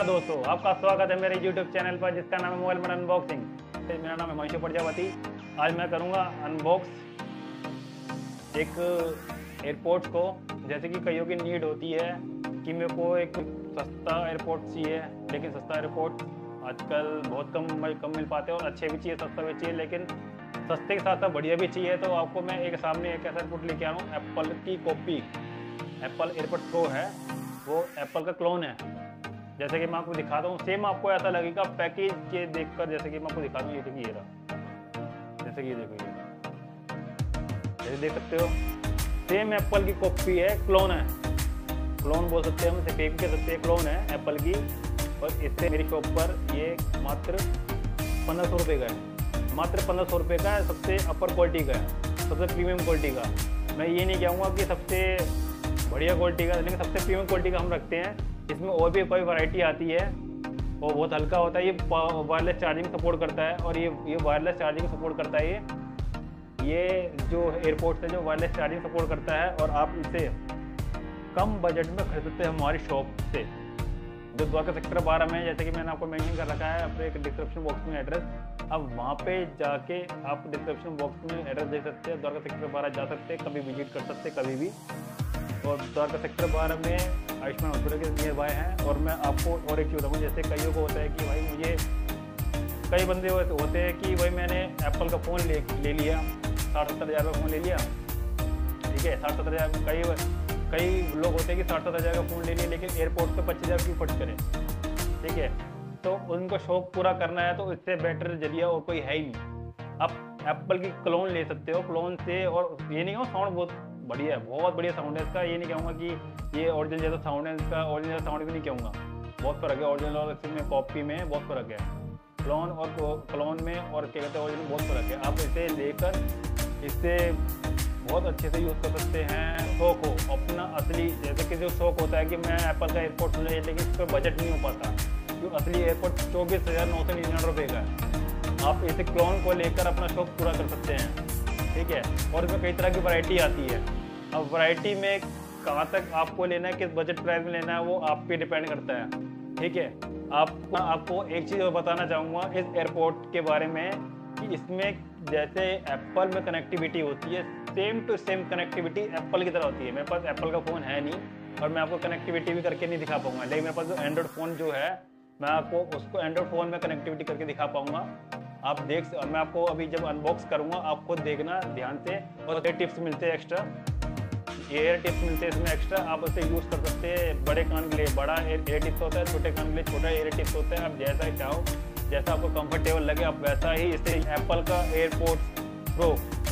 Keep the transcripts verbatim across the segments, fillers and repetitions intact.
नमस्कार दोस्तों, आपका स्वागत है मेरे यूट्यूब चैनल पर जिसका नाम है मोबाइल मन अनबॉक्सिंग। मेरा नाम है हिमांशु प्रजापति। आज मैं करूंगा अनबॉक्स एक एयरपोर्ट को। जैसे कि कईयों की नीड होती है कि मेरे को एक सस्ता एयरपोर्ट चाहिए, लेकिन सस्ता एयरपोर्ट आजकल बहुत कम कम मिल पाते हैं और अच्छे भी चाहिए, सस्ता भी चाहिए, लेकिन सस्ते के साथ साथ बढ़िया भी चाहिए। तो आपको मैं एक सामने एक ऐसा एयरपोर्ट लेके आ रहा हूँ, एप्पल की कॉपी। एप्पल एयरपोर्ट प्रो है, वो एप्पल का क्लोन है। जैसे कि मैं आपको दिखाता हूँ, सेम आपको ऐसा लगेगा पैकेज के देखकर। जैसे कि मैं आपको दिखा दूँ, ये देखिए, ये रहा, जैसे कि ये देखो, ये जैसे देख सकते हो, सेम एप्पल की कॉपी है, क्लोन है। क्लोन बोल सकते हैं हम, इसे फेक कह सकते हैं, क्लोन है एप्पल की। और इससे मेरी शॉप पर ये मात्र पंद्रह सौ रुपये का है, मात्र पंद्रह सौ रुपये का है। सबसे अपर क्वालिटी का है, सबसे प्रीमियम क्वालिटी का। मैं ये नहीं कहूँगा कि सबसे बढ़िया क्वालिटी का, लेकिन सबसे प्रीमियम क्वालिटी का हम रखते हैं। इसमें और भी कोई वैरायटी आती है और बहुत हल्का होता है। ये वायरलेस चार्जिंग सपोर्ट करता है और ये ये वायरलेस चार्जिंग सपोर्ट करता है। ये ये जो एयरपोर्ट है जो वायरलेस चार्जिंग सपोर्ट करता है, और आप इसे कम बजट में खरीद सकते हैं हमारी शॉप से, जो द्वारका सेक्टर बारह में। जैसे कि मैंने आपको मेंशन कर रखा है अपने एक डिस्क्रिप्शन बॉक्स में एड्रेस। अब वहाँ पे जाके आप डिस्क्रिप्शन बॉक्स में एड्रेस देख सकते हैं, द्वारका सेक्टर बारह जा सकते हैं, कभी विजिट कर सकते हैं, कभी भी। और द्वारका सेक्टर बारह में आयुष्मान हॉस्पिटल के नियर बाय है। और मैं आपको और एक चीज़ बताऊँ, जैसे कईयों को होता है कि भाई मुझे, कई बंदे होते हैं कि भाई मैंने एप्पल का फ़ोन ले ले लिया, साठ सत्तर हज़ार का फ़ोन ले लिया, ठीक है, साठ सत्तर हज़ार। कई कई लोग होते हैं कि साठ सत्तर हज़ार का फ़ोन ले लिया, लेकिन एयरपोर्ट पे पच्चीस हज़ार क्यों खर्च करें, ठीक है। तो उनको शौक पूरा करना है, तो इससे बेटर जरिया और कोई है ही नहीं। आप एप्पल की क्लोन ले सकते हो, क्लोन से। और ये नहीं हो, साउंड बहुत बढ़िया है, बहुत बढ़िया साउंड है इसका। ये नहीं कहूँगा कि ये ओरिजिनल जैसा साउंड है इसका, ओरिजिनल साउंड भी नहीं कहूँगा, बहुत फ़र्क है ओरिजिनल और इसमें कॉपी में, बहुत फ़र्क है क्लोन और क्लोन में, और क्या कहते हैं ओरिजिनल, बहुत फ़र्क है। आप इसे लेकर इससे बहुत अच्छे से यूज़ कर सकते हैं। शौक हो अपना असली, जैसे कि जो शौक होता है कि मैं एप्पल का एयरपोर्ट ले, लेकिन इस पर बजट नहीं हो पाता, जो असली एयरपोर्ट चौबीस हज़ार नौ सौ निन्यानवे रुपये का है। आप इसे क्लोन को लेकर अपना शौक पूरा कर सकते हैं, ठीक है। और इसमें कई तरह की वैरायटी आती है। अब वैरायटी में कहाँ तक आपको लेना है, किस बजट प्राइस में लेना है, वो आप पे डिपेंड करता है, ठीक है। आप आपको एक चीज़ और बताना चाहूँगा इस एयरपोर्ट के बारे में, कि इसमें जैसे एप्पल में कनेक्टिविटी होती है, same to same connectivity Apple की तरह होती है। मेरे पास एप्पल का फ़ोन है नहीं और मैं आपको कनेक्टिविटी भी करके नहीं दिखा पाऊँगा, लेकिन मेरे पास जो एंड्रॉयड फ़ोन जो है, मैं आपको उसको एंड्रॉयड फ़ोन में कनेक्टिविटी करके दिखा पाऊँगा। आप देख, मैं आपको अभी जब अनबॉक्स करूँगा, आप खुद देखना ध्यान से। और टिप्स मिलते हैं एक्स्ट्रा, एयर टिप्स मिलते हैं इसमें एक्स्ट्रा, आप उसे यूज़ कर सकते हैं। बड़े कान के लिए बड़ा एयर टिप्स होता है, छोटे कान के लिए छोटा एयर टिप्स होता है। आप जैसा चाहो, जैसा आपको कंफर्टेबल लगे, आप वैसा ही इसे एप्पल का एयरपोर्ट प्रो,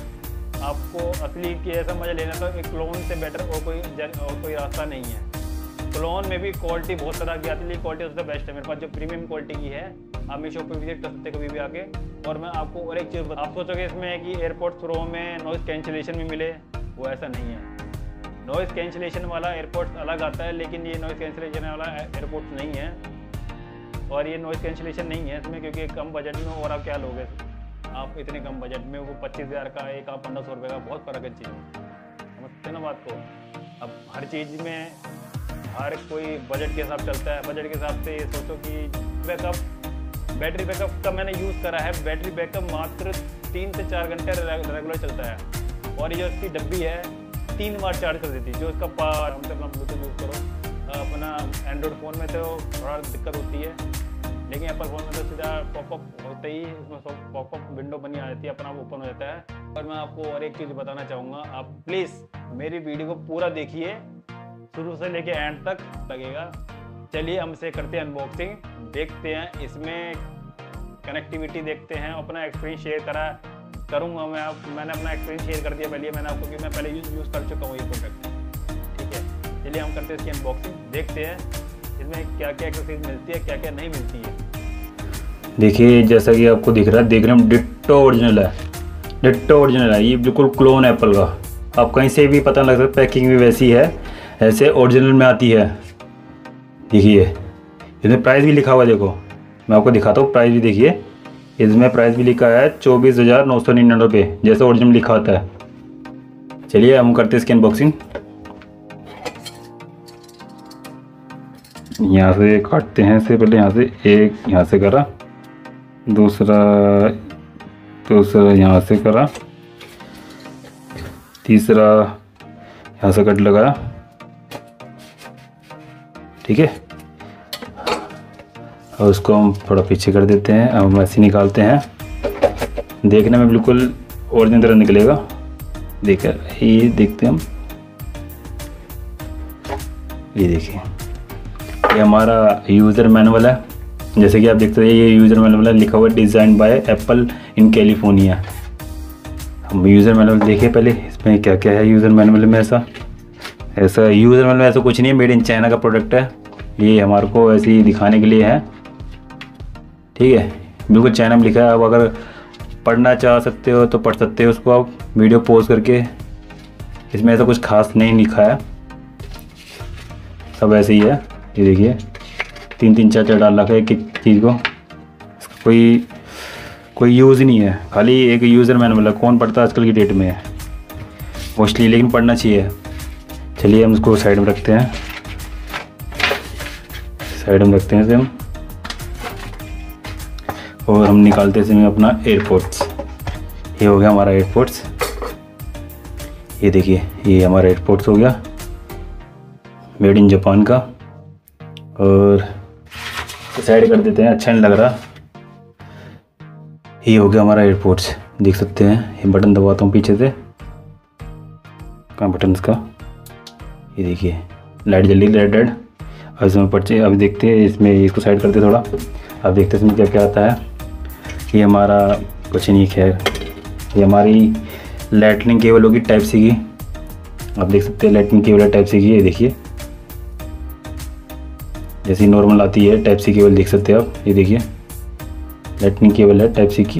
आपको असली की ऐसा मज़ा लेना तो एक क्लोन से बेटर और कोई और कोई रास्ता नहीं है। क्लोन में भी क्वालिटी बहुत तरह की आती है, क्वालिटी सबसे बेस्ट है मेरे पास, जो प्रीमियम क्वालिटी की है। आप मेरे शॉप पर विजिट कर सकते हैं कभी भी आके। और मैं आपको और एक चीज़ बता, आप सोचोगे इसमें कि एयरपोर्ट प्रो में नॉइज़ कैंसिलेशन भी मिले, वो ऐसा नहीं है। नॉइज़ कैंसिलेशन वाला एयरपोर्ट अलग आता है, लेकिन ये नॉइज़ कैंसिलेशन वाला एयरपोर्ट नहीं है। और ये नॉइज़ कैंसिलेशन नहीं है इसमें, क्योंकि कम बजट में। और आप क्या लोगे आप इतने कम बजट में, वो पच्चीस हज़ार का एक आप पंद्रह सौ रुपये का, बहुत फ़र्क है चीज़ में, समझते ना बात को। अब हर चीज़ में हर कोई बजट के हिसाब चलता है। बजट के हिसाब से ये सोचो कि बैकअप, बैटरी बैकअप का मैंने यूज़ करा है, बैटरी बैकअप मात्र तीन से चार घंटे रेगुलर चलता है। और ये जो इसकी डब्बी है, तीन बार चार्ज कर देती है। जो इसका पार हमसे अपना ब्लूटूथ यूज़ करो, अपना एंड्रॉयड फ़ोन में तो थोड़ा दिक्कत होती है, लेकिन एप्पल फ़ोन में तो सीधा पॉपअप होते ही उसमें पॉपअप विंडो बनी आ जाती है, अपना ओपन हो जाता है। और मैं आपको और एक चीज़ बताना चाहूँगा, आप प्लीज़ मेरी वीडियो को पूरा देखिए, शुरू से लेके एंड तक लगेगा। चलिए हम इसे करते हैं अनबॉक्सिंग, देखते हैं इसमें कनेक्टिविटी, देखते हैं। अपना एक्सपीरियंस शेयर करा करूँगा मैं, आप मैंने अपना एक्सपीरियंस शेयर कर दिया पहले मैंने आपको, कि मैं पहले यूज़ यूज़ कर चुका हूँ ये प्रोडक्ट, ठीक है। चलिए हम करते हैं इसकी अनबॉक्सिंग, देखते हैं इसमें क्या क्या एक्सेसरीज मिलती है, क्या क्या नहीं मिलती है। देखिए जैसा कि आपको दिख रहा है, देखने में डिट्टो ओरिजिनल है, डिट्टो ओरिजिनल है। ये बिल्कुल क्लोन है एप्पल का, आप कहीं से भी पता लग सकता है। पैकिंग भी वैसी है, ऐसे ओरिजिनल में आती है। देखिए इसमें प्राइस भी लिखा हुआ है, देखो मैं आपको दिखाता हूँ, प्राइस भी देखिए, इसमें प्राइस भी लिखा है चौबीस हज़ार नौ सौ निन्यानवे रुपये, जैसे ओरिजिनल लिखा होता है। चलिए हम करते हैं इसकी अनबॉक्सिंग। यहाँ से काटते हैं। इससे पहले यहाँ से एक यहाँ से करा, दूसरा दूसरा यहाँ से करा, तीसरा यहाँ से कट लगाया। ठीक है, और उसको हम थोड़ा पीछे कर देते हैं। अब हम ऐसे निकालते हैं, देखने में बिल्कुल ओरिजिनल तरह निकलेगा। देखिए, ये देखते हैं हम, ये देखिए, ये हमारा यूज़र मैनुअल है। जैसे कि आप देखते हैं, ये यूज़र मैनुअल है, लिखा हुआ design by Apple in California. हम यूज़र मैनुअल देखिए पहले, इसमें क्या क्या है यूज़र मैनुअल में। ऐसा ऐसा यूज़र मैनुअल ऐसा कुछ नहीं है, मेड इन चाइना का प्रोडक्ट है। ये हमारे को ऐसे ही दिखाने के लिए है। ठीक है, बिल्कुल चाइना में लिखा है। अब अगर पढ़ना चाह सकते हो तो पढ़ सकते हो उसको आप वीडियो पॉज करके। इसमें ऐसा कुछ खास नहीं लिखा है, सब ऐसे ही है। ये देखिए, तीन तीन चार चार डाल रखा है एक एक चीज़ को। इसका कोई कोई यूज़ ही नहीं है, खाली एक यूज़र मैनुअल है। कौन पढ़ता है आजकल की डेट में मोस्टली, लेकिन पढ़ना चाहिए। चलिए हम इसको साइड में रखते हैं, साइड में रखते हैं इसे हम, और हम निकालते हैं इसमें अपना एयरपोर्ट्स। ये हो गया हमारा एयरपोर्ट्स। ये देखिए, ये हमारा एयरपोर्ट्स हो गया, मेड इन जापान का। और साइड कर देते हैं, अच्छा नहीं लग रहा। ये हो गया हमारा एयरपोर्ट्स, देख सकते हैं। ये बटन दबाता हूँ पीछे से, कहाँ बटन इसका, ये देखिए लाइट जल रही, रेड रेड। अब इसमें पर्चे, अब देखते हैं इसमें, इसको साइड करते थोड़ा। अब देखते हैं इसमें क्या क्या आता है। ये हमारा कुछ नहीं, खैर ये हमारी लाइटनिंग केबल होगी टाइप सी की। आप देख सकते हैं लाइटनिंग केबल है टाइप सी की। ये देखिए, जैसी नॉर्मल आती है टाइप सी केबल, देख सकते हैं आप। ये देखिए लाइटनिंग केबल है टाइप सी की,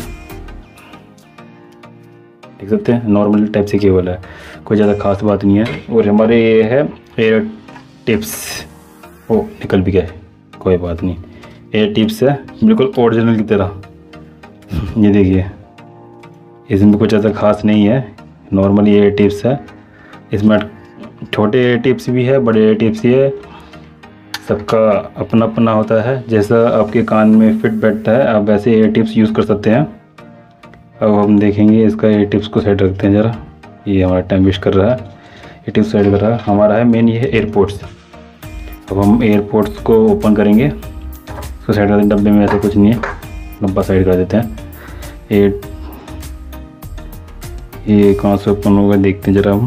देख सकते हैं, नॉर्मल टाइप सी केबल है, कोई ज़्यादा खास बात नहीं है। और हमारे ये है एयर टिप्स, ओ निकल भी गया, कोई बात नहीं। एयर टिप्स है बिल्कुल ओरिजिनल की तरह। ये देखिए, इसमें कुछ ऐसा खास नहीं है, नॉर्मल एयर टिप्स है। इसमें छोटे एयर टिप्स भी है, बड़े एयर टिप्स भी है, सबका अपना अपना होता है। जैसा आपके कान में फिट बैठता है आप वैसे एयर टिप्स यूज़ कर सकते हैं। अब हम देखेंगे इसका एयर टिप्स को साइड रखते हैं ज़रा। ये हमारा टाइम वेस्ट कर रहा है, एयर टिप्स साइड कर रहा है। हमारा है मेन ये है एयरपोर्ट्स। अब हम एयरपोर्ट्स को ओपन करेंगे, इसको साइड कर दें। डब्बे में ऐसा कुछ नहीं है, डब्बा साइड कर देते हैं। एयर ये कहाँ से ओपन होगा देखते हैं ज़रा हम।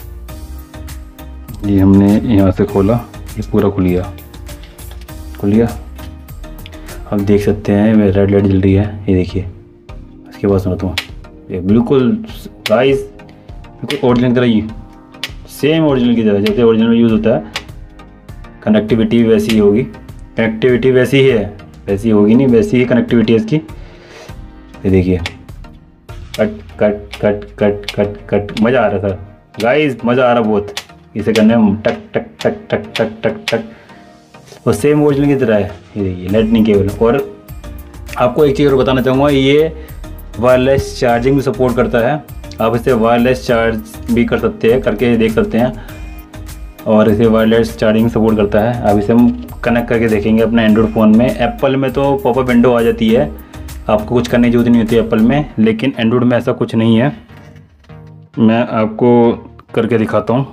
ये हमने यहाँ से खोला, ये पूरा खुल गया, खुल गया। अब देख सकते हैं मेरी रेड लाइट जल रही है। ये देखिए, इसके बाद सुना तो ये बिल्कुल गाइस, बिल्कुल ओरिजिनल की तरह ही, सेम ओरिजिनल की तरह जैसे ओरिजिनल में यूज़ होता है। कनेक्टिविटी भी वैसी ही होगी, कनेक्टिविटी वैसी ही है, वैसी होगी नहीं, वैसी ही कनेक्टिविटी है इसकी। ये देखिए, cut cut cut cut cut cut, मज़ा आ रहा था गाइस, मज़ा आ रहा बहुत इसे करने में। टक टक टक टक टक टक टक, वो सेम ओरिजिनल की तरह है। ये देखिए लाइटनिंग केबल। और आपको एक चीज़ और बताना चाहूँगा, ये वायरलेस चार्जिंग भी सपोर्ट करता है। आप इसे वायरलेस चार्ज भी कर सकते हैं, करके देख सकते हैं। और इसे वायरलेस चार्जिंग सपोर्ट करता है। अब इसे हम कनेक्ट करके देखेंगे अपने एंड्रॉयड फ़ोन में। एप्पल में तो पॉपअप विंडो आ जाती है, आपको कुछ करने की जरूरत नहीं होती एप्पल में, लेकिन एंड्रॉयड में ऐसा कुछ नहीं है। मैं आपको करके दिखाता हूँ।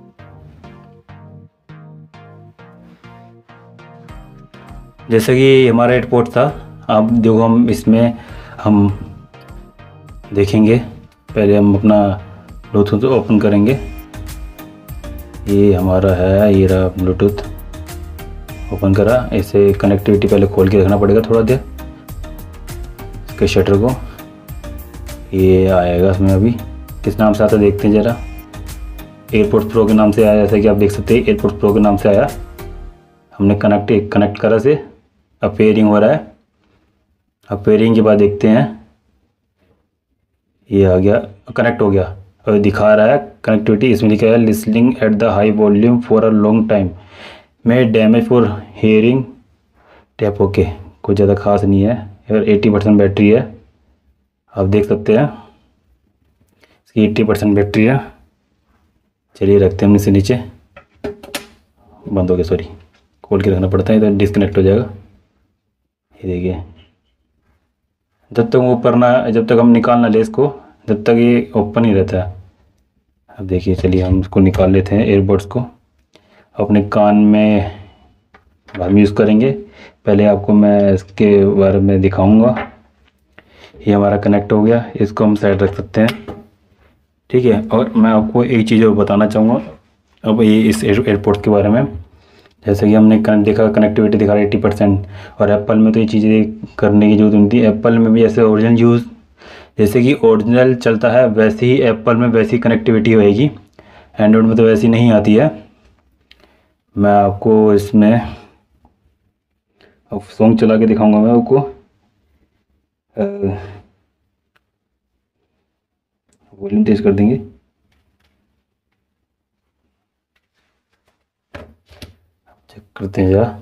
जैसे कि हमारा एयरपोर्ट था, अब देखो हम इसमें हम देखेंगे। पहले हम अपना ब्लूटूथ ओपन करेंगे। ये हमारा है, ये रहा ब्लूटूथ ओपन करा। इसे कनेक्टिविटी पहले खोल के रखना पड़ेगा थोड़ा देर, इसके शटर को। ये आएगा इसमें, अभी किस नाम से आता देखते हैं ज़रा। एयरपोर्ट्स प्रो के नाम से आया, जैसा कि आप देख सकते हैं एयरपोर्ट्स प्रो के नाम से आया। हमने कनेक्ट कनेक्ट करा से, अब पेयरिंग हो रहा है। अब पेयरिंग के बाद देखते हैं, ये आ गया, कनेक्ट हो गया। और दिखा रहा है कनेक्टिविटी, इसमें लिखा है listening at the high volume for a long time may damage for hearing tap. Okay, कुछ ज़्यादा खास नहीं है। और अस्सी परसेंट बैटरी है, आप देख सकते हैं इसकी अस्सी परसेंट बैटरी है। चलिए रखते हैं हम इसे नीचे, बंद हो गया, सॉरी खोल के रखना पड़ता है, तो डिस्कनेक्ट हो जाएगा। ये देखिए, जब तक ऊपर ना, जब तक हम निकाल ना ले इसको, जब तक ये ओपन ही रहता है। अब देखिए, चलिए हम इसको निकाल लेते हैं, एयरबड्स को अपने कान में हम यूज़ करेंगे। पहले आपको मैं इसके बारे में दिखाऊंगा। ये हमारा कनेक्ट हो गया, इसको हम साइड रख सकते हैं, ठीक है। और मैं आपको एक चीज़ और बताना चाहूँगा अब ये इस एयरपोर्ट के बारे में। जैसे कि हमने कनेक्ट देखा, कनेक्टिविटी दिखा रहा है एट्टी परसेंट, और एप्पल में तो ये चीज़ें करने की जरूरत नहीं थी। एप्पल में भी ऐसे ओरिजिनल यूज़, जैसे कि ओरिजिनल चलता है वैसे ही एप्पल में वैसी कनेक्टिविटी होएगी। एंड्रॉइड में तो वैसी नहीं आती है। मैं आपको इसमें अब सॉन्ग चला के दिखाऊंगा मैं आपको। वॉल्यूम तेज कर देंगे। चेक करते हैं जरा।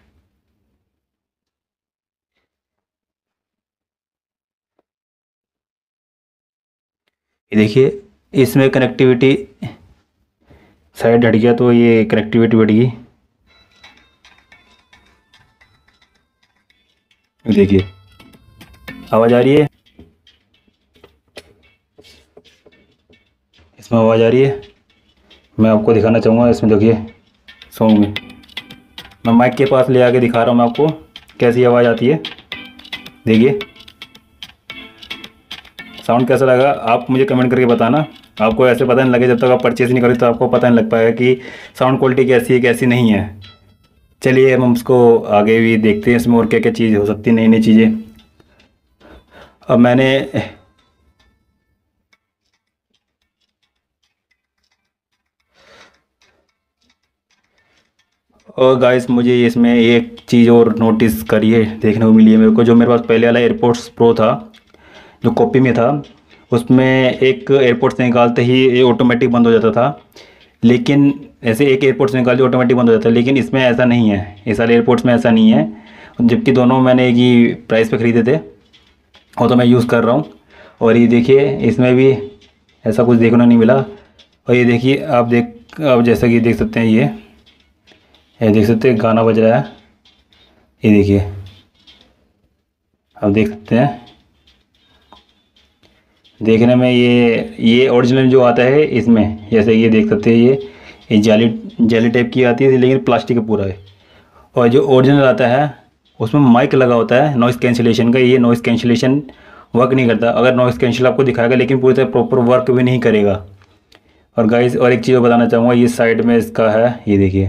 ये देखिए, इसमें कनेक्टिविटी साइड हट गया तो ये कनेक्टिविटी बढ़ गई। देखिए आवाज़ आ रही है, इसमें आवाज़ आ रही है। मैं आपको दिखाना चाहूँगा इसमें, देखिए सॉन्ग में मैं माइक के पास ले आके दिखा रहा हूँ मैं आपको कैसी आवाज़ आती है। देखिए साउंड कैसा लगा आप मुझे कमेंट करके बताना। आपको ऐसे पता नहीं लगे, जब तक आप परचेज़ नहीं करें तो आपको पता नहीं लग पाएगा कि साउंड क्वालिटी कैसी है कैसी नहीं है। चलिए हम उसको आगे भी देखते हैं, इसमें और क्या क्या चीज़ हो सकती है, नई नई चीज़ें। अब मैंने और गाइस मुझे इसमें एक चीज़ और नोटिस करी है, देखने को मिली है मेरे को। जो मेरे पास पहले वाला एयरपोर्ट्स प्रो था, जो कॉपी में था, उसमें एक एयरपोर्ट से निकालते ही ये ऑटोमेटिक बंद हो जाता था। लेकिन ऐसे एक एयरपोर्ट से निकाल ऑटोमेटिक बंद हो जाता है, लेकिन इसमें ऐसा नहीं है। इस वाले एयरपोर्ट्स में ऐसा नहीं है, जबकि दोनों मैंने एक ही प्राइस पे ख़रीदे थे, वो तो मैं यूज़ कर रहा हूँ। और ये देखिए इसमें भी ऐसा कुछ देखने नहीं मिला। और ये देखिए आप देख आप जैसा कि देख सकते हैं, ये ये देख सकते हैं गाना बज रहा है। ये देखिए आप देख सकते हैं, देखने में ये ये ओरिजिनल जो आता है इसमें, जैसे ये देख सकते हैं, ये ये जाली जाली टाइप की आती है, लेकिन प्लास्टिक का पूरा है। और जो ओरिजिनल आता है उसमें माइक लगा होता है नॉइज़ कैंसिलेशन का। ये नॉइज़ कैंसिलेशन वर्क नहीं करता। अगर नॉइज़ कैंसिल आपको दिखाएगा, लेकिन पूरी तरह प्रॉपर वर्क भी नहीं करेगा। और गाइस और एक चीज़ बताना चाहूँगा, ये साइड में इसका है, ये देखिए,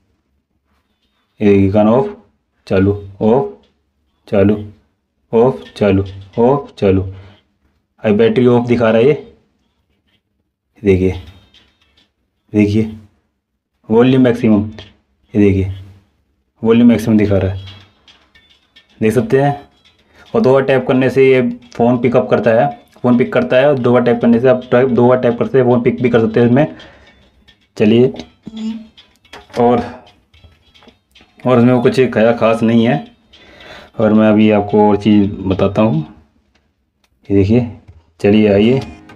ये देखिए गाना ऑफ चालू, ऑफ चालू, ऑफ चालू, ऑफ चालू। अभी बैटरी ऑफ दिखा रहा है ये, देखिए देखिए वॉल्यूम मैक्सिमम, ये देखिए वॉल्यूम मैक्सिमम दिखा रहा है, देख सकते हैं। और दो बार टैप करने से ये फ़ोन पिकअप करता है, फ़ोन पिक करता है। और दो बार टैप करने से आप टैप दो बार टैप करते हैं फ़ोन पिक भी कर सकते हैं इसमें। चलिए और और इसमें कुछ खया खास नहीं है। और मैं अभी आपको और चीज़ बताता हूँ, ये देखिए। चलिए आइए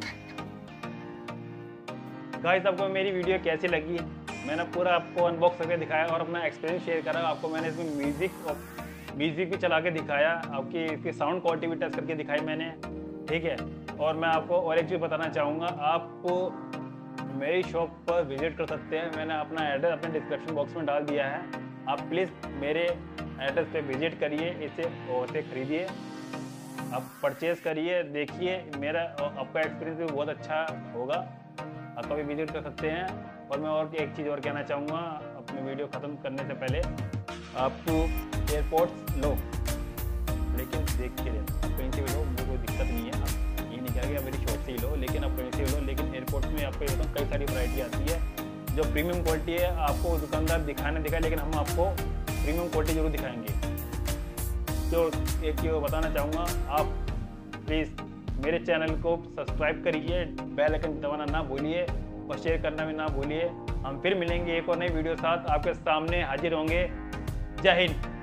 गाइस, आपको मेरी वीडियो कैसी लगी? मैंने पूरा आपको अनबॉक्स करके दिखाया और अपना एक्सपीरियंस शेयर करा। आपको मैंने इसमें म्यूज़िक और म्यूज़िक भी चला के दिखाया, आपकी इसकी साउंड क्वालिटी भी टेस्ट करके दिखाई मैंने, ठीक है। और मैं आपको और एक चीज़ बताना चाहूँगा, आप मेरी शॉप पर विजिट कर सकते हैं। मैंने अपना एड्रेस अपने डिस्क्रिप्शन बॉक्स में डाल दिया है। आप प्लीज़ मेरे एड्रेस पे विजिट करिए, इसे और से ख़रीदिए, आप परचेज़ करिए, देखिए। मेरा आपका एक्सपीरियंस भी बहुत अच्छा होगा, आप कभी विजिट कर सकते हैं। और मैं और एक चीज़ और कहना चाहूँगा अपनी वीडियो ख़त्म करने से पहले, आप एयरपोर्ट्स लो, लेकिन देख के लें। आप कहीं से भी लो, मुझे कोई दिक्कत नहीं है। आप ये नहीं कहेंगे मेरी शॉप से ही लो, लेकिन आप कहीं से भी लो। लेकिन एयरपोर्ट्स में आपको एकदम कई सारी वैरायटी आती है, जो प्रीमियम क्वालिटी है। आपको दुकानदार दिखाने दिखाए, लेकिन हम आपको प्रीमियम क्वालिटी ज़रूर दिखाएंगे। तो एक चीज़ बताना चाहूँगा, आप प्लीज़ मेरे चैनल को सब्सक्राइब करिए, बेल आइकन दबाना ना भूलिए और शेयर करना भी ना भूलिए। हम फिर मिलेंगे एक और नई वीडियो साथ, आपके सामने हाजिर होंगे। जय हिंद।